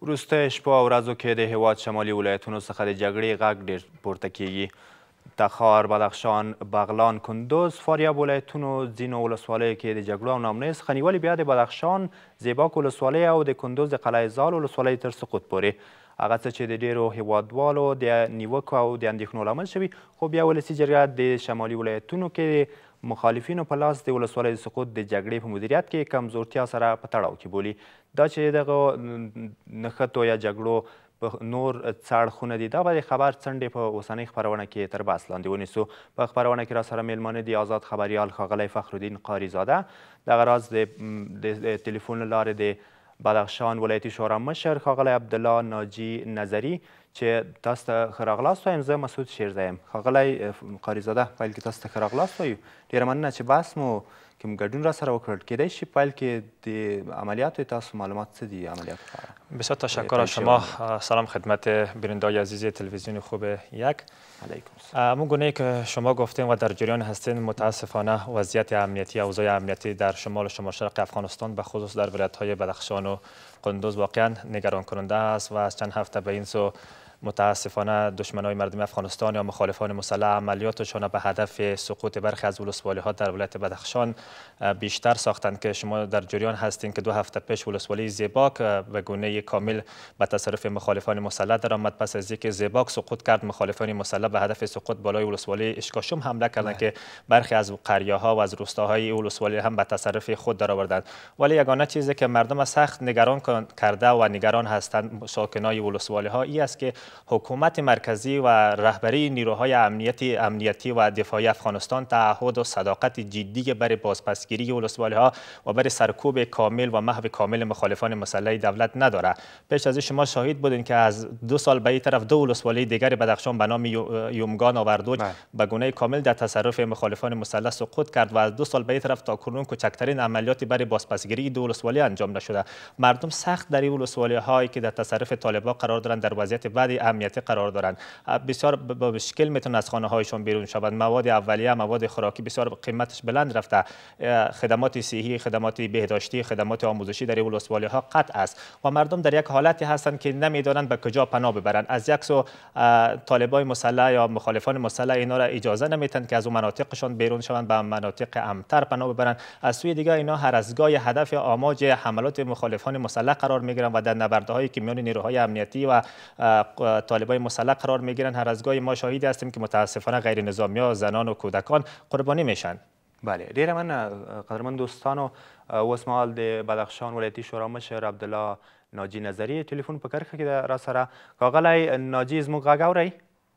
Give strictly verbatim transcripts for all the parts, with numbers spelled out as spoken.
وروسته شپو او ورځو کې د هیواد شمالي ولایتونو څخه د جګړې غږ ډېر پورته کیږي. تخار، بدخشان، بغلان، کندوز، فاریاب ولایتونو ځینو ولسوالیو کې د جګړو او ناامنیو څخه نیولې بیا د بدخشان زیباک ولسوالۍ او د کندوز د قلعه زال ولسوالۍ تر سقوط پورې هغه څه چې د ډېرو هیوادوالو د نیوکو او د اندېښنو لامل شوي، خو بیا ولسي جرګه د شمالي ولایتونو کې مخالفینو په لاس د ولسوالۍ د سقوط د جګړې په مدیریت کې کمزورتیا سره په تړاو کې بولي. دا چې دغه نښتو یا جګړو په نور څه اړخونه دي، دا به د خبر څنډې په اوسنۍ خپرونه کې تر بحث لاندې ونیسو. په خپرونه کې را سره میلمانه دي آزاد خبریال ښاغلی فخرالدین قاریزاده، دغه راز د تلیفون له لارې د بدخشان ولایتي شورا مشر ښاغلی عبدالله ناجي نظري چې تاسو ته ښه راغلاست وایم. زه مسعود شیرزی یم. ښاغلی قاریزاده، پیل کې تاسو ته ښه راغلاست وایو. ډېره مننه چې بحث مو که مو ګډون را سره وکړ. کیدای شي پیل کې د عملیاتو تاسو معلومات څه دي عملیات لپاره؟ بسیار تشکر از شما. سلام خدمت بیننده‌های عزیز تلویزیون خوب یک. همون گونه‌ای که شما گفتین و در جریان هستین، متاسفانه وضعیت امنیتی اوضاع امنیتی در شمال و شمال شرق افغانستان به خصوص در ولایت‌های بدخشان و کندوز واقعا نگران کننده است و از چند هفته به این سو متاسفانه دشمنان مردم افغانستان یا مخالفان مسلح عملیاتشان به هدف سقوط برخی از ولسوالی‌ها در ولایت بدخشان بیشتر ساختند که شما در جریان هستین که دو هفته پیش ولسوالی زیباک به گونه کامل به تصرف مخالفان مسلح درآمد. پس از اینکه زیباک سقوط کرد، مخالفان مسلح به هدف سقوط بالای ولسوالی اشکاشم حمله کردند که برخی از قریه‌ها و از روستاهای ولسوالی هم به تصرف خود درآوردند. ولی یگانه چیزی که مردم سخت نگران کرده و نگران هستند ساکنان ولسوالی‌ها این است که حکومت مرکزی و رهبری نیروهای امنیتی امنیتی و دفاعی افغانستان تعهد و صداقت جدی برای بازپسگیری ولسوالی‌ها و برای سرکوب کامل و محو کامل مخالفان مسلح دولت نداره. پیش از این شما شاهد بودین که از دو سال به این طرف دو ولسوالی دیگر بدخشان به نام یومگان و وردوج به گونه کامل در تصرف مخالفان مسلح سقوط کرد و از دو سال به این طرف تا کنون کوچکترین عملیاتی برای بازپسگیری دو ولسوالی انجام نشده. مردم سخت در این ولسوالی‌هایی که در تصرف طالبان قرار دارند در وضعیت بعد امنیتی قرار دارند. بسیار با مشکل میتونه از خانه هایشان بیرون شوند. مواد اولیه، مواد خوراکی بسیار قیمتش بلند رفته. خدمات صحی، خدمات بهداشتی، خدمات آموزشی در ولسوالی ها قطع است و مردم در یک حالتی هستند که نمیدانند به کجا پناه ببرند. از یک سو طالبای مسلح یا مخالفان مسلح اینا را اجازه نمیتند که از اون مناطقشان بیرون شوند، به مناطق امن‌تر پناه ببرند. از سوی دیگر اینا هر از گاهی هدف آماج حملات مخالفان مسلح قرار میگیرند و در نبردهایی که میان نیروهای امنیتی و طالبای مسلح قرار میگیرند. هر از گاهی ما شاهد هستیم که متاسفانه غیر نظامی‌ها، زنان و کودکان قربانی میشن. بله، ډیره مننه قدرمن دوستانو. اوس مهال د بدخشان ولایتي شورا مشر عبدالله ناجي نظري تلیفون په کرښه کې را سره. ښاغلی ناجي، زموږ غږ اورئ؟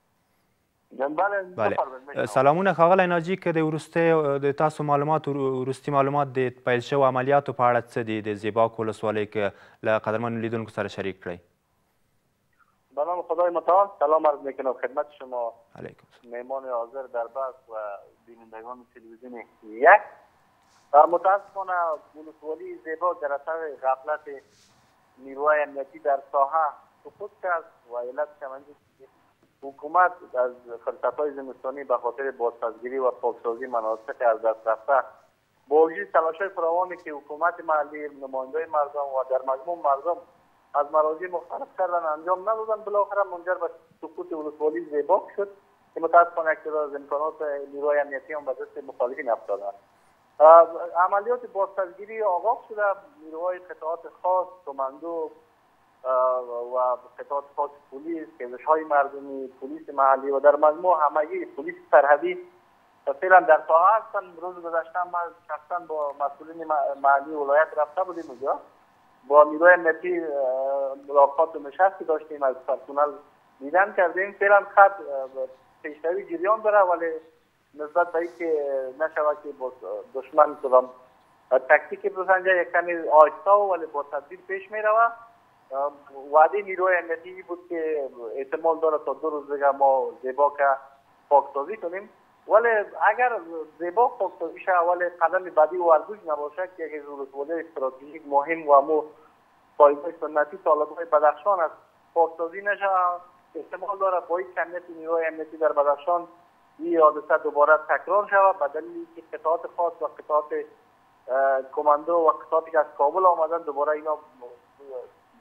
بله. سلامونه ښاغلی ناجي، که د وروستي د تاسو معلومات وروستي معلومات د پیل شوو عملیاتو په اړه څه دي د زیباک ولسوالۍ که له قدرمنو لیدونکو سره شریک کړئ؟ به نام خدای متعال سلام عرض میکنم خدمت شما مهمان حاضر در بحث و بینندگان تلویزیون یک. متاسفانه ولسوالی زیباک در اثر غفلت نیروهای امنیتی در ساحه سقوط کرد و علت شمندی حکومت از فرصت‌های زمستانی به خاطر بازپسگیری و پاکسازی مناطق از دست رفته با وجود تلاش‌های فراوانی که حکومت محلی، نماینده‌های مردم و در مجموع مردم از مراجع مختلف کردن انجام ندادن، بالاخره منجر به سقوط ولسوالی زیباک شد که متاسفانه اقتدار از امکانات نیروهای امنیتی هم به دست مخالفین افتادند. عملیات بازپسگیری آغاز شده. نیروهای قطعات خاص، کماندو و قطعات خاص پلیس، گزارش‌های مردمی، پلیس محلی و در مجموع همگی پلیس سرحدی فعلا در ساحه هستند. روز گذشته ما شخصا با مسئولین محلی ولایت رفته بودیم اونجا، با نیروی امنیتی ملاقات و نشستی داشتیم، از پرسنل دیدن کردیم. فعلا خط پیشروی جریان داره، ولی نسبت به اینکه نشود که دشمن کدام تاکتیک بسنجه یک کمی آهسته ولی با تدبیر پیش می رود. وعده نیروی امنیتی بود که احتمال داره تا دو روز دیگه ما زیباک پاکسازی کنیم، ولی اگر زیباک پاکسازی شه ولی قدم بعدی و ورگوش نباشه که یک ولسوالی استراتژیک مهم و مو پایگاه سنتی طالبان بدخشان است پاکسازی نشه، احتمال داره با این کمیت نیروی امنیتی در بدخشان این حادثه دوباره تکرار شود، به دلیل که قطعات خاص و قطعات کماندو و قطعاتی که از کابل آمدن دوباره اینا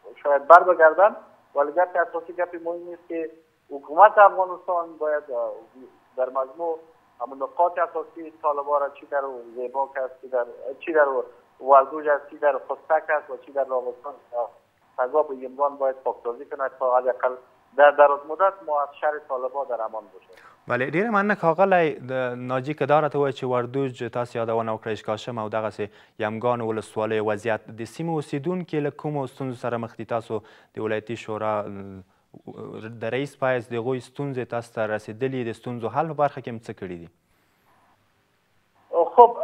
شاید بر بگردن، ولی گپ اساسی گپ مهمی است که حکومت افغانستان باید در مجموع همون نقاط اساسی طالبان را چی در زیباک است، چی در چی در وردوج است، چی در خستک است و چی در راغستان تگاب و یمگان باید پاکسازی کند تا حداقل در دراز مدت ما از شر طالبان در امان باشیم. بله ډیره مننه ښاغلی ناجي که دا راته ووایه چې وردوج تاسو یادونه وکړه اشکاشم او دغسې یمګانو ولسوالیو وضعیت د سیمې اوسېدونکي له کومو ستونزو سره مخ دي؟ تاسو د ولایتي شورا د رئیس په حیث د هغوی ستونزې تاسو ته رسېدلي د ستونزو حل په برخه کې هم څه کړي دي؟ خب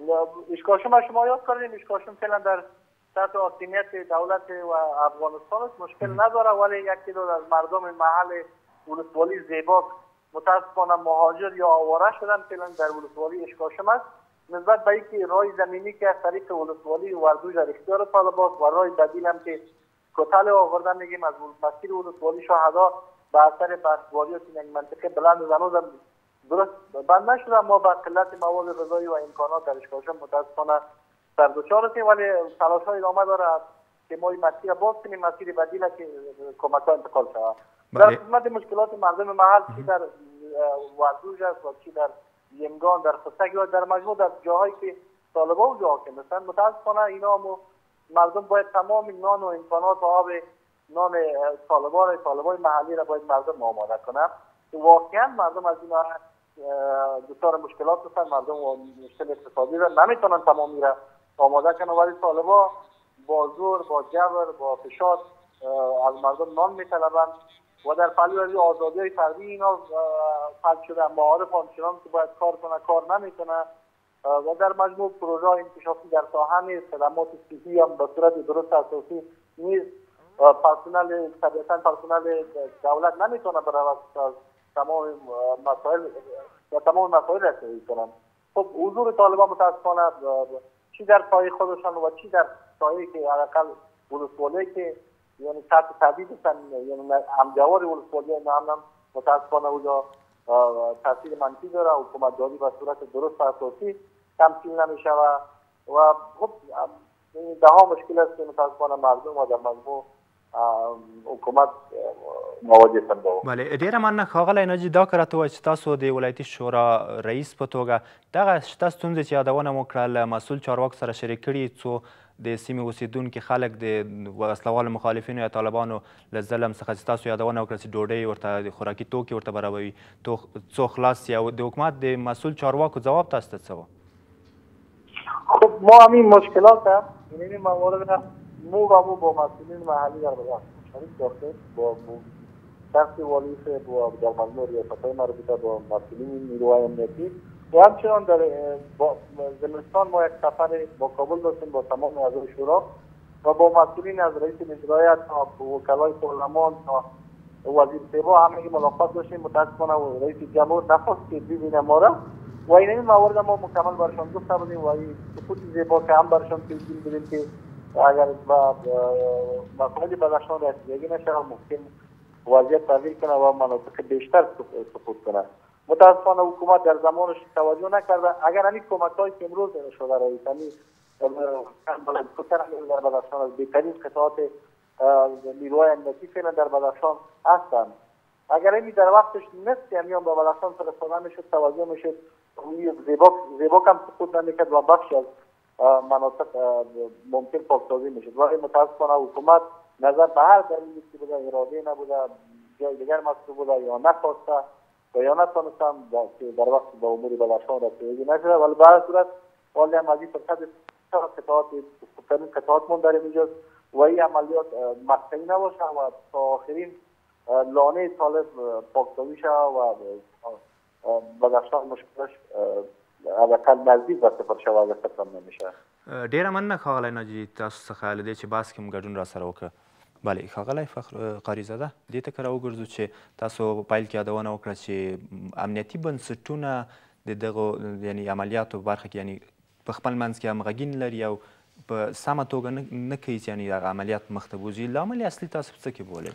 اشکاشم شما یاد کردیم، اشکاشم فعلا در تحت حاکمیت دولت و افغانستان است، مشکل نداره، ولی یکی دو از مردم محل ولسوالی زیباک متاسفانه مهاجر یا آواره شدن فعلا در ولسوالی اشکاشم است. نسبت به اینکه راه زمینی که از طریق ولسوالی وردوج در اختیار طالبان و راه بدیل هم که کتل آوردن میگیم از مسیر ولسوالی شهدا به اثر برفباری و این منطقه بلند زنوز هم درست بند نشده. ما با قلت مواد غذایی و امکانات در اشکاشم متاسفانه سر دچار هستیم، ولی تلاش های ادامه داره که ما این مسیر باز کنیم، مسیر بدیل که کمک ها انتقال شود. در خدمت مشکلات مردم محل چی در وردوج است و چی در یمگان، در خستک یا در مجموع در جاهایی که طالبان اونجا حاکم هستند، متاسفانه اینا هم مردم باید تمام نان و امکانات و آب نان طالبان طالبان محلی را باید مردم آماده کنند. واقعا مردم از اینا دچار مشکلات هستند، مردم مشکل اقتصادی را نمیتونن تمامی را آماده کنند، ولی طالبان با زور، با جبر، با فشار از مردم نان میطلبند و در پهلوی آزادی های فردی اینا فرد شده. معارف آنچنان که باید کار کنه کار نمیکنه و در مجموع پروژه انکشافی در ساحه نیست، خدمات صحی هم به صورت درست اساسی نیست. پرسنل طبیعتا پرسنل دولت نمیتونه برای تمام مسائل و تمام مسائل رسیدگی کنن. خب حضور طالبان متاسفانه چی در سایه خودشان و چی در سایه که حداقل ولسوالی که یعنی تحت تهدید هستن، یعنی همجوار ولسوالی هم متاسفانه اونجا تاثیر منفی داره. حکومت داری به صورت درست و اساسی تمثیل نمیشه و خب ده ها مشکل است که متاسفانه مردم و در مجموع حکومت مواجه هستند. بله ډیره مننه ښاغلی ناجي. دا که راته ووایه چې تاسو د ولایتي شورا رئیس په توګه دغه شته ستونزې چې یادونه مو کړه له مسؤل چارواکو سره شریک کړي څو د سیمې اوسېدونکي خلک د وسلوالو مخالفینو یا طالبانو له ظلم څخه چې تاسو یادونه وکړه چې ډوډۍ ورته د خوراکي توکي ورته برابروي څو خلاص یا د حکومت د مسؤل چارواکو ځواب تاسو ته څه و؟ خب ما همین مشکلات هم این موارد مو و مو با مسئولین محلی در بودن شریک داشته، با شخص والی با در مجموع ریاست‌های مربوطه با مسئولین نیروهای امنیتی و همچنان در زمستان ما یک سفر با کابل داشتیم با تمام اعضای شورا و با مسئولین از رئیس اجرایی تا وکلای پارلمان تا وزیر سیوا همه ملاقات داشتیم. متاسفانه رئیس جمهور نخواست که ببینه ما را و این موارد ما مکمل برشان گفته بودیم و این سکوت زیبا که هم برشان پیشگیری بودیم که اگر با مسائل بدخشان رسیدگی نشه ممکن وضعیت تغییر کنه و مناطق بیشتر سقوط کنه. متاسفانه حکومت در زمانش توجه نکرده. اگر همین کمک‌هایی که امروز شده رئیسانی در بدخشان از بهترین قطعات نیروهای امنیتی فعلا در بدخشان هستند، اگر این در وقتش نصف امیان به بدخشان فرستاده میشد، توجه میشد، زیباک زیباک هم سقوط نمیکرد و بخشی از مناطق ممکن پاکسازی میشد. ولی متاسفانه حکومت نظر به هر دلیلی که بوده، اراده نبوده، جای دیگر مسئول بوده یا نخواسته و یا نتونستم که در وقت با امور بدخشان رسیدگی نشده. ولی به هر صورت ولی هم از این فرصت قطعات بزرگترین قطعاتمون در اینجاست و این عملیات مقطعی نباشه و تا آخرین لانه طالب پاکسازی شده و بدخشان مشکلش حداقل نزدیک به صفر شوه اگر صفر نمیشه. ډیره مننه ښاغلی ناجي تاسو څخه له دې چې بحث کې مو ګډون راسره وکړه. بله ښاغلی فخر قاریزاده دې ته که راوګرځو چې تاسو پیل کې یادونه وکړه چې امنیتي بنسټونه د دغو یعنې عملیاتو په برخه کې یعنې په خپل منځ کې همغږي نه لري او په سمه توګه نه کوي چې یعنې دغه عملیات مخ ته بوځي. لامل اصلي تاسو په څه کې بولئ؟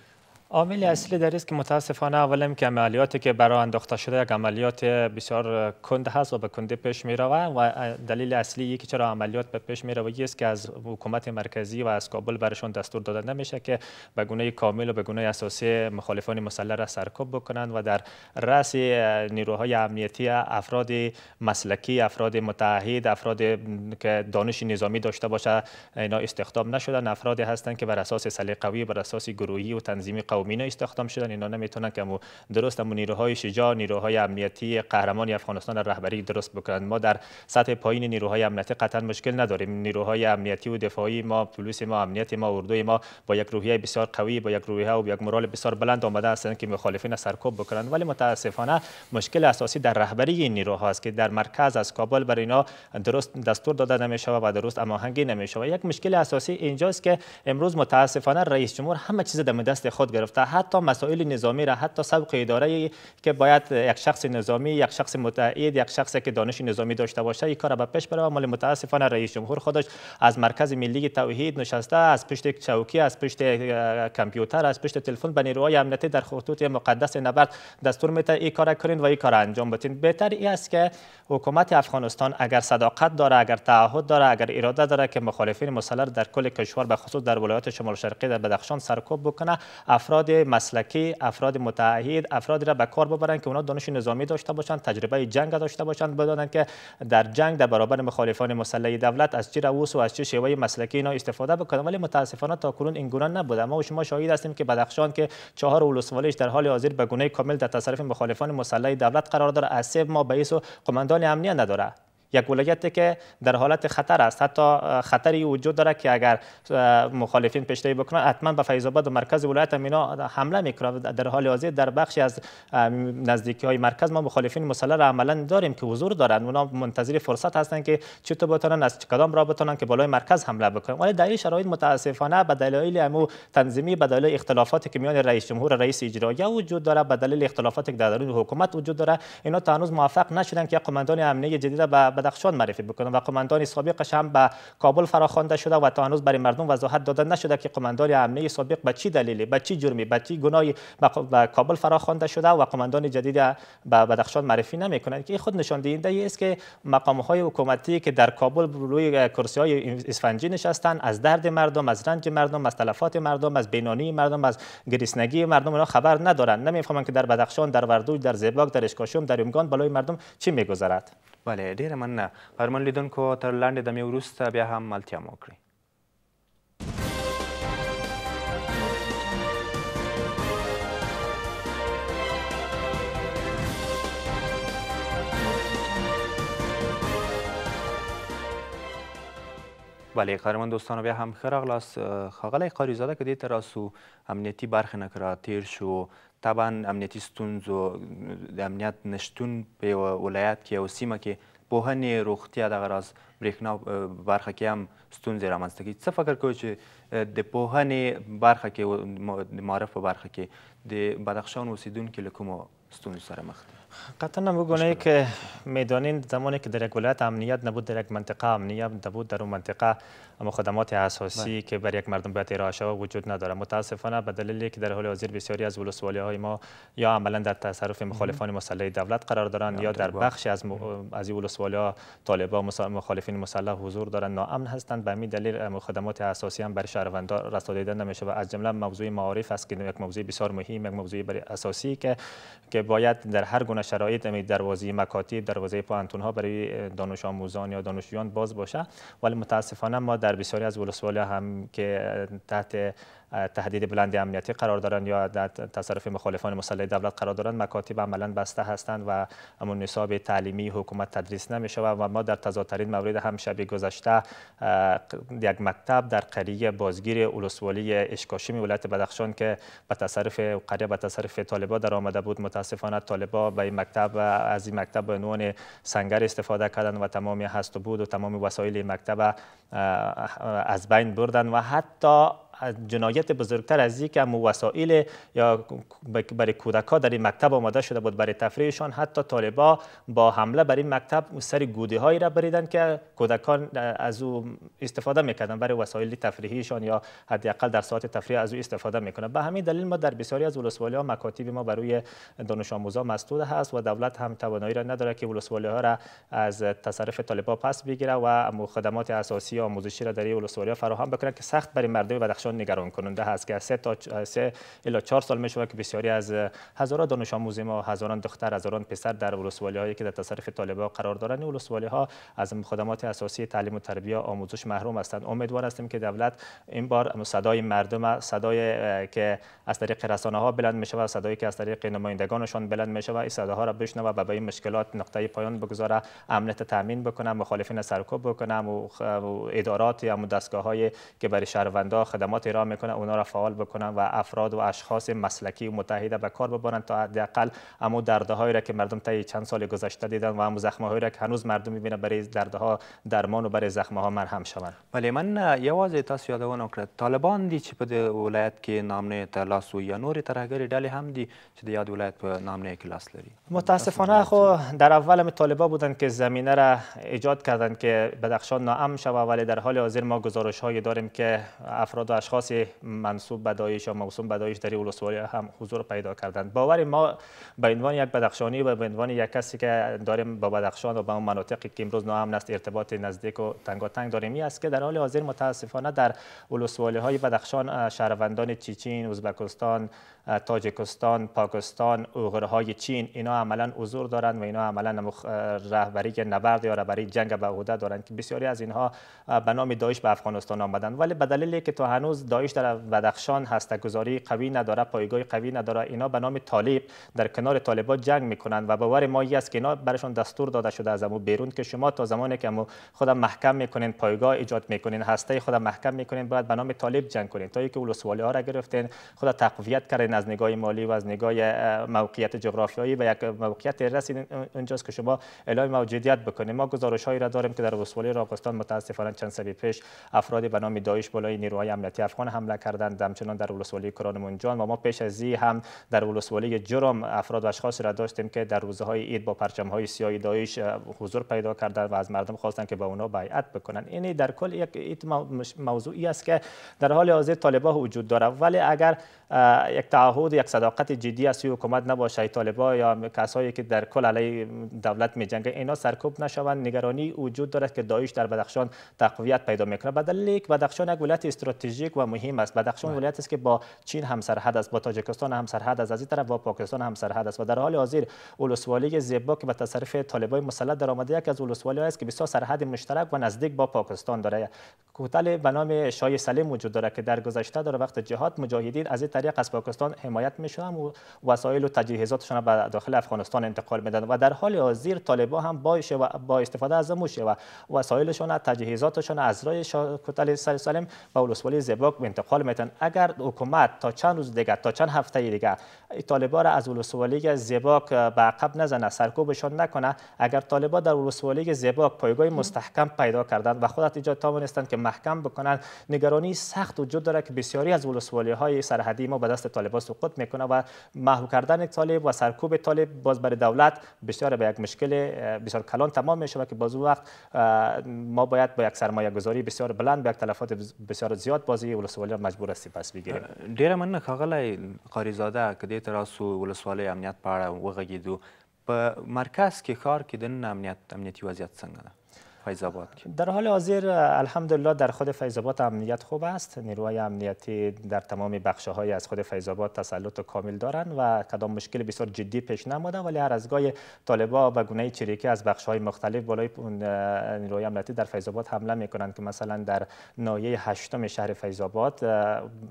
عامل اصلی در است که متاسفانه اولا که عملیاتی که برای انداخته شده یک عملیات بسیار کند هست و به کندی پیش می رود و دلیل اصلی که چرا عملیات به پیش می رود است که از حکومت مرکزی و از کابل برشون دستور داده نمیشه که به گونه کامل و به گونه اساسی مخالفان مسلح را سرکوب بکنند و در رأس نیروهای امنیتی افراد مسلکی، افراد متعهد، افراد که دانش نظامی داشته باشه اینا استخدام نشدن. افرادی هستند که بر اساس سلیقه‌ای، بر اساس گروهی و تنظیمی قومی استخدام شدن. اینا نمیتونن که درست هم نیروهای شجاع، نیروهای امنیتی قهرمانی افغانستان رهبری درست بکنند. ما در سطح پایین نیروهای امنیتی قطعا مشکل نداریم. نیروهای امنیتی و دفاعی ما، پلیس ما، امنیت ما، اردوی ما با یک روحیه بسیار قوی، با یک روحیه و یک مورال بسیار بلند آمده هستند که مخالفین سرکوب بکنند. ولی متاسفانه مشکل اساسی در رهبری این نیروها است که در مرکز از کابل بر اینا درست دستور داده نمیشه و درست هماهنگی نمیشه. یک مشکل اساسی اینجاست که امروز متاسفانه رئیس جمهور همه چیز در دست خود گرفته، حتی مسائل نظامی را، حتی سبق اداره که باید یک شخص نظامی، یک شخص متعهد، یک شخصی که دانش نظامی داشته باشه این کار را به پیش بره. ولی متاسفانه رئیس جمهور خودش از مرکز ملی توحید نشسته، از پشت چوکی، از پشت کامپیوتر، از پشت تلفن به نیروهای امنیتی در خطوط مقدس نبرد دستور میده این کار کنین و این کار انجام بدین. بهتر این است که حکومت افغانستان اگر صداقت داره، اگر تعهد داره، اگر اراده داره که مخالفین مسلح در کل کشور به خصوص در ولایات شمال شرقی در بدخشان سرکوب بکنه، افراد مسلکی، افراد متعهد، افرادی را به کار ببرند که اونا دانش نظامی داشته باشند، تجربه جنگ داشته باشند، بدانند که در جنگ در برابر مخالفان مسلح دولت از چه روش و از چه شیوه مسلکی اینا استفاده بکنند. ولی متاسفانه تا کنون این گونه نبوده. ما و شما شاهد هستیم که بدخشان که چهار ولسوالیش در حال حاضر به گونه کامل در تصرف مخالفان مسلح دولت قرار داره، از سه ماه به و قماندان امنیت نداره. یک ولایتی که در حالت خطر است، حتی خطری وجود داره که اگر مخالفین پیشروی بکنن حتما به فیض آباد و مرکز ولایت اینا حمله میکنن. در حال حاضر در بخشی از نزدیکی های مرکز ما مخالفین مسلح را عملا داریم که حضور دارند. اونا منتظر فرصت هستند که چطور بتونن از کدام راه بتونن که بالای مرکز حمله بکنن. ولی در این شرایط متاسفانه به دلایل امو تنظیمی، به دلیل اختلافاتی که میان رئیس جمهور و رئیس اجرایی وجود داره، به دلیل اختلافاتی که در درون حکومت وجود داره، اینا تا هنوز موفق نشدن که قماندان امنیتی جدید به بدخشان معرفی بکنن و قماندان سابقش هم به کابل فراخوانده شده و تا هنوز برای مردم وضاحت داده نشده که قماندان امنیتی سابق به چی دلیلی، به چی جرمی، به چی گناهی به کابل فراخوانده شده و قماندان جدید به بدخشان معرفی نمیکنند. که خود نشان دهنده است که مقام های حکومتی که در کابل روی کرسی های اسفنجی نشستن، از درد مردم، از رنج مردم، از تلفات مردم، از بینانی مردم، از گریسنگی مردم اینا خبر ندارن. نمیفهمند که در بدخشان، در وردوج، در زیباک، در اشکاشم، در یمگان بالای مردم چی میگذرد. بله، ډیره مننه. قهرمان لیدونکو تر لنډې دمې وروسته بیا هم ملتیا مو وکړئ. بله، قهرمان دوستانو بیا هم ښه راغلاست. ښاغلی قاریزاده که دې ته راسو امنیتي برخې نه که راتېر شو، طبعا امنیتي ستونزو د امنیت نشتون په یوه ولایت کې او سیمه کې پوهنې، روغتیا، دغه راز برېښنا برخه کې هم ستونزې رامنځته کوي. څه فکر کوئ چې د پوهنې برخه کې، د معارف په برخه کې د بدخشان اوسیدونکي له کومو ستونزو سره مخ دي؟ قطعا بگونه که میدانین زمانی که در یک ولایت امنیت نبود، در یک منطقه امنیت نبود، در اون منطقه اما خدمات اساسی که بر یک مردم باید ارائه شود وجود نداره. متاسفانه به دلیلی که در حال حاضر بسیاری از ولسوالی های ما یا عملا در تصرف مخالفان مسلح دولت قرار دارند یا در بخشی از از این ولسوالی ها طالبان مخالفین مسلح حضور دارند، ناامن هستند. به همین دلیل خدمات اساسی هم برای شهروندان رسانیده نمیشه و از جمله موضوع معارف است که یک موضوع بسیار مهم، یک موضوع برای اساسی که که باید در هر گونه شرایط دروازه مکاتب، دروازه پانتون ها برای دانش آموزان یا دانشجویان باز باشه. ولی متاسفانه ما در بسیاری از ولسوالی هم که تحت تهدید بلند امنیتی قرار دارند یا در تصرف مخالفان مسلح دولت قرار دارند، مکاتب عملا بسته هستند و همون نصاب تعلیمی حکومت تدریس نمیشه و ما در تضادترین مورد هم شب گذشته یک مکتب در قریه بازگیر ولسوالی اشکاشم ولایت بدخشان که به تصرف قریه به تصرف طالبان در آمده بود، متاسفانه طالبان به این مکتب از این مکتب به عنوان سنگر استفاده کردند و تمام هست و بود و تمام وسایل مکتب از بین بردن و حتی جنایت بزرگتر از این که وسایل یا برای کودک‌ها در این مکتب آماده شده بود برای تفریحشان. حتی طالبا با حمله بر این مکتب سر گوده هایی را بریدن که کودکان از او استفاده میکردن برای وسایل تفریحیشان یا حداقل در ساعت تفریح از او استفاده میکنن. به همین دلیل ما در بسیاری از ولسوالی‌ها مکاتب ما برای دانش آموزان مسدود هست و دولت هم توانایی را نداره که ولسوالی‌ها را از تصرف طالبان پس بگیره و خدمات اساسی آموزشی را در این ولسوالی‌ها فراهم بکنه که سخت برای مردم بدخشان نگران کننده هست که سه تا سه الی چهار سال میشه که بسیاری از هزاران دانش آموز ما، هزاران دختر، هزاران پسر در ولسوالی‌هایی که در تصرف طالبان قرار دارند، ولسوالی‌ها از خدمات اساسی تعلیم و تربیت آموزش محروم هستند. امیدوار هستیم که دولت این بار صدای مردم، صدای که از طریق رسانه‌ها بلند میشه و صدایی که از طریق نمایندگانشان بلند میشه و این صداها را بشنوه و به این مشکلات نقطه پایان بگذاره، امنیت تامین بکنه، مخالفین سرکوب بکنه و ادارات یا دستگاه‌هایی که برای شهروندان خدمات ارائه میکنه اونا را فعال بکنن و افراد و اشخاص مسلکی و متحد به کار ببرن تا حداقل همون دردهایی را که مردم طی چند سال گذشته دیدن و همون زخم‌هایی را که هنوز مردم می‌بینه برای دردها درمان و برای زخم‌ها مرهم شوند. ولی من یوازې تاسو یادونه وکړه طالبان دي چې په دې ولایت کې نامنې ته لاس وي یا نورې ترهګرې ډلې هم دي چې د یاد ولایت په نامنې کې لاس لري؟ متاسفانه خو در اول هم طالبان بودن که زمینه را ایجاد کردن که بدخشان ناامن شود، ولی در حال حاضر ما گزارش‌هایی داریم که افراد و اشخاص منسوب به داعش یا موسوم به داعش در ولسوالی هم حضور پیدا کردند. باور ما به عنوان یک بدخشانی و به عنوان یک کسی که داریم با بدخشان و با اون مناطقی که امروز ناامن است ارتباط نزدیک و تنگاتنگ داریم، این است که در حال حاضر متاسفانه در ولسوالی‌های بدخشان شهروندان چیچین، ازبکستان، تاجیکستان، پاکستان، اوغرهای چین اینا عملا حضور دارند و اینا عملا رهبری نبرد یا رهبری جنگ به عهده دارند که بسیاری از اینها به نام داعش به افغانستان آمدند، ولی به دلیلی که تا هنوز داعش در بدخشان هسته‌گذاری قوی نداره، پایگاه قوی نداره، اینا به نام طالب در کنار طالبان جنگ میکنند و باور ما است که اینا برشون دستور داده شده از امو بیرون که شما تا زمانی که امو خود محکم میکنین، پایگاه ایجاد میکنین، هسته خود محکم میکنین، باید به نام طالب جنگ کنین تا اینکه ولسوالی‌ها را گرفتین، خود تقویت کردین از نگاه مالی و از نگاه موقعیت جغرافیایی به یک موقعیت رسیدین اونجاست که شما اعلام موجودیت بکنین. ما گزارش‌هایی را داریم که در ولسوالی راغستان متاسفانه چند سال پیش افرادی به نام داعش بالای نیروهای امنیتی افغان حمله کردند، همچنان در ولسوالی کران منجان و ما پیش از این هم در ولسوالی جرم افراد و اشخاص را داشتیم که در روزهای عید با پرچم‌های سیاه داعش حضور پیدا کردند و از مردم خواستند که با اونا بیعت بکنن. این در کل یک موضوعی است که در حال حاضر طالبان وجود داره، ولی اگر یک تعهد یک صداقت جدی از حکومت نباشه، طالبان یا کسایی که در کل علیه دولت می‌جنگند اینا سرکوب نشوند، نگرانی وجود دارد که داعش در بدخشان تقویت پیدا میکنه. به دلیل که بدخشان یک ولایت استراتژیک و مهم است. بدخشان ولایتی است که با چین همسرحد است، با تاجیکستان همسرحد است، از این طرف با پاکستان همسرحد است و در حال حاضر ولسوالی زیبا که به تصرف طالبان مسلط در آمده یک از ولسوالی‌ها است که بسیار سرحد مشترک و نزدیک با پاکستان داره. کوتل به نام شاه سلیم وجود داره که در گذشته در وقت جهاد مجاهدین از این طریق از پاکستان حمایت میشدن و وسایل و تجهیزاتشون به داخل افغانستان انتقال میدادن و در حال حاضر طالبان هم با با استفاده از موشه و وسایلشون، تجهیزاتشون از راه کوتل سلیم به ولسوالی زیباک انتقال میدن. اگر حکومت تا چند روز دیگه، تا چند هفته دیگه طالبان را از ولسوالی زیباک به عقب نزنه، سرکوبشون نکنه، اگر طالبان در ولسوالی زیباک پایگاه مستحکم پیدا کردند و خودت ایجاد توانستند که محکم بکنند، نگرانی سخت وجود داره که بسیاری از ولسوالی‌های سرحدی ما به دست طالبان سقوط میکنه و محو کردن طالب و سرکوب طالب باز برای دولت بسیار به یک مشکل بسیار کلان تمام میشه که باز وقت ما باید با یک سرمایه گذاری بسیار بلند به یک تلفات بسیار زیاد بازی ولسوالی‌ها مجبور هستیم پس بگیریم. ډیره مننه ښاغلی قاریزاده که دې ته راسو ولسوالۍ امنیت په اړه وغږېدو. په مرکز کې ښار کې دننه امنیت امنیتي وضعیت څنګه ده؟ فیض آباد در حال حاضر الحمدلله در خود فیض آباد امنیت خوب است. نیروهای امنیتی در تمام بخش‌های از خود فیض آباد تسلط کامل دارند و کدام مشکل بسیار جدی پیش نموده، ولی هر از گاهی طالبان به گونه چریکی از بخش‌های مختلف بالای نیروهای امنیتی در فیض آباد حمله می‌کنند که مثلا در ناحیه هشتم شهر فیض آباد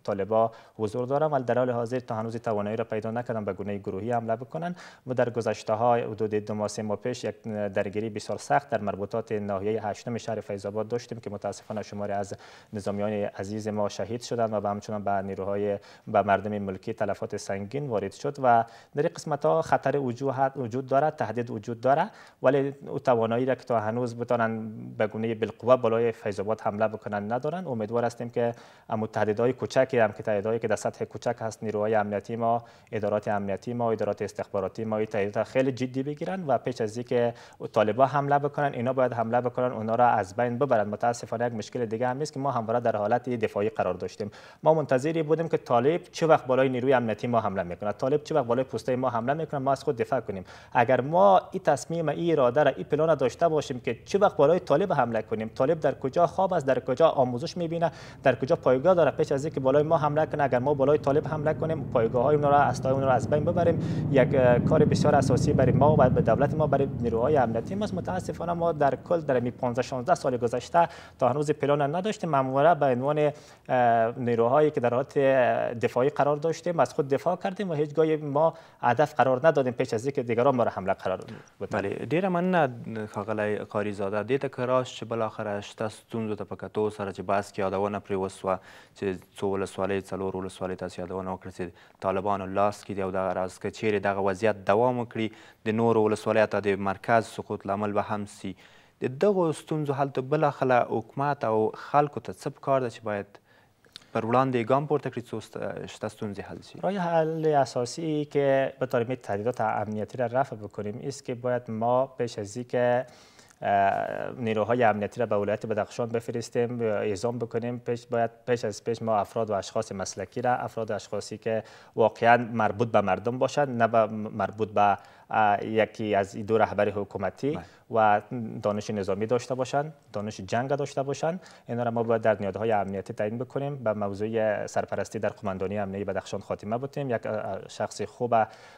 طالبا حضور دارن، ولی در حال حاضر تا هنوز توانایی را پیدا نکردن به گونه گروهی حمله بکنن. ما در گذشته ها حدود دو ماه سه ماه پیش یک درگیری بسیار سخت در مربوطات ناحیه هشتم شهر فیض آباد داشتیم که متاسفانه شماری از نظامیان عزیز ما شهید شدند و همچنین به نیروهای به مردم ملکی تلفات سنگین وارد شد و در این قسمت ها خطر وجود دارد، تهدید وجود دارد، ولی او توانایی را که تا هنوز بتونن به گونه بالقوه بالای فیض آباد حمله بکنن ندارن. امیدوار هستیم که متحدای کوچکی هم که تهدیدایی که در سطح کوچک هست نیروهای امنیتی ما، ادارات امنیتی ما، ادارات استخباراتی ما این تهدیدات خیلی جدی بگیرن و پیش از اینکه طالبا حمله بکنن اینا باید حمله بکنن، اونا را از بین ببرن. متاسفانه یک مشکل دیگه هم است که ما همواره در حالت دفاعی قرار داشتیم. ما منتظری بودیم که طالب چه وقت بالای نیروی امنیتی ما حمله میکنه، طالب چه وقت بالای پستای ما حمله میکنه، ما از خود دفاع کنیم. اگر ما این تصمیم، این اراده را، این پلان داشته باشیم که چه وقت بالای طالب حمله کنیم، طالب در کجا خواب است، در کجا آموزش میبینه، در کجا پایگاه داره، پیش از اینکه بالای ما حمله کنه، اگر ما بالای طالب حمله کنیم، پایگاه های اونها را، اسلحه اونها را از بین ببریم، یک کار بسیار اساسی برای ما و به دولت ما، برای نیروهای امنیتی ما. متاسفانه ما در کل در می پانزده شانزده سال گذشته تا هنوز پلان نداشتیم. معمولا به عنوان نیروهایی که در حالت دفاعی قرار داشتیم از خود دفاع کردیم و هیچگاه ما هدف قرار ندادیم پیش از اینکه دیگران ما را حمله قرار بدن. بله ډیره مننه ښاغلی قاري زاده. دې ته که راست چې بالاخره شته ستونزو ته په کتو سره چې بحث کې یادونه پرې وسوه چې څو ولسوالۍ څلور ولسوالۍ تاسو یادونه وکړه چې طالبانو لاس کې دي او دغه راز که چیرې دغه وضعیت دوام وکړي د نورو ولسوالیو ته د مرکز سقوط لامل به هم سي. د دغو ستونزو حل ته بالاخره حکومت او خلکو ته څه پکار ده چې باید پر وړاندې ګام پورته کړي څو شته ستونزې حل شي؟ راه حل اساسی که بتوانیم تهدیدات امنیتی را رفع بکنیم است که باید ما پیش از اینکه نیروهای امنیتی را به ولایت بدخشان بفرستیم اعزام بکنیم، پیش باید پیش از پیش ما افراد و اشخاص مسلکی را، افراد و اشخاصی که واقعا مربوط به مردم باشند، نه به مربوط به یکی از دو رهبر حکومتی و دانش نظامی داشته باشند، دانش جنگ داشته باشند، اینا را ما باید در نهادهای امنیتی تعیین بکنیم. به موضوع سرپرستی در قماندانی امنیتی بدخشان خاتمه بدیم، یک شخص خوب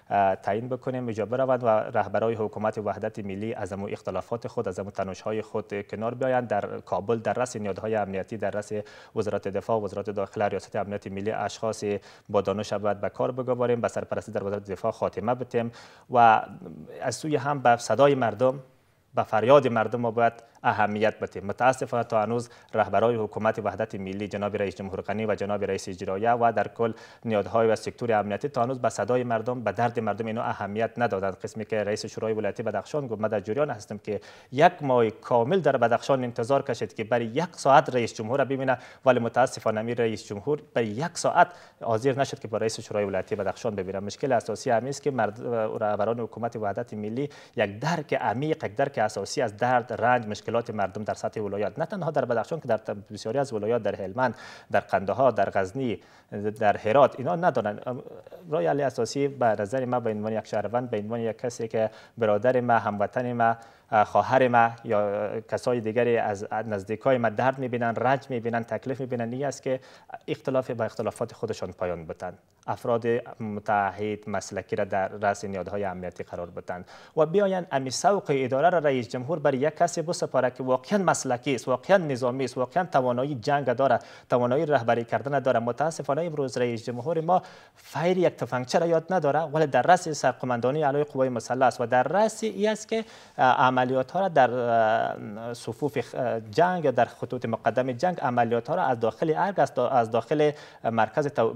تعیین بکنیم، اینجا بروند و رهبرای حکومت وحدت ملی از امو اختلافات خود، از امو تنش‌های خود کنار بیایند. در کابل در رأس نهادهای امنیتی، در رأس وزارت دفاع، وزارت داخله، ریاست امنیت ملی اشخاص با دانش باید به کار بگذاریم، به سرپرستی در وزارت دفاع خاتمه بدیم و از سوی هم به صدای مردم، به فریاد مردم ما باید اهمیت بدیم. متاسفانه تا هنوز رهبرای حکومت وحدت ملی جناب رئیس جمهور غنی و جناب رئیس اجرایه و در کل نهادهای و سکتور امنیتی تا هنوز به صدای مردم، به درد مردم اینو اهمیت ندادند. قسمی که رئیس شورای ولایتی بدخشان گفت ما در جریان هستم که یک ماه کامل در بدخشان انتظار کشید که برای یک ساعت رئیس جمهور ببینه، ولی متاسفانه می رئیس جمهور برای یک ساعت حاضر نشد که با رئیس شورای ولایتی بدخشان ببینه. مشکل اساسی همین است که رهبران حکومت وحدت ملی یک درک عمیق، یک درک اساسی از درد، رنج، مشکلات مردم در سطح ولایات، نه تنها در بدخشان که در بسیاری از ولایات، در هلمند، در قندهار، در غزنی، در هرات اینا ندارن. راه حل اساسی به نظر ما به عنوان یک شهروند، به عنوان یک کسی که برادر ما، هموطن ما، خواهر ما یا کسای دیگری از نزدیکای ما درد میبینن، رنج میبینن، تکلیف میبینن، این است که اختلاف با اختلافات خودشان پایان بدن، افراد متحد مسلکی را در رأس نهادهای امنیتی قرار بدن و بیاین امی سوق اداره را رئیس جمهور برای یک کسی بسپاره که واقعا مسلکی است، واقعا نظامی است، واقعا توانایی جنگ داره، توانایی رهبری کردن داره. متاسفانه امروز رئیس جمهور ما فیر یک تفنگچه را یاد نداره، ولی در رأس سرقماندانی علیه قوای مسلح است و در رأس این است که عملیات ها را در صفوف جنگ، در خطوط مقدم جنگ، عملیات ها را از داخل ارگ، از داخل مرکز تو...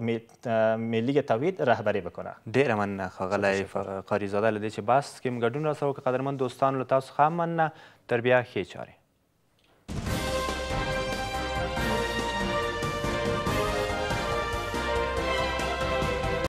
ملی توحید رهبری بکنه. ډیره مننه ښاغلی قاري زاده له دې چې بحث کې مو ګډون راسره وکړ. قدرمن دوستانو له تاسو ښه مننه. تر بیا ښې چارې.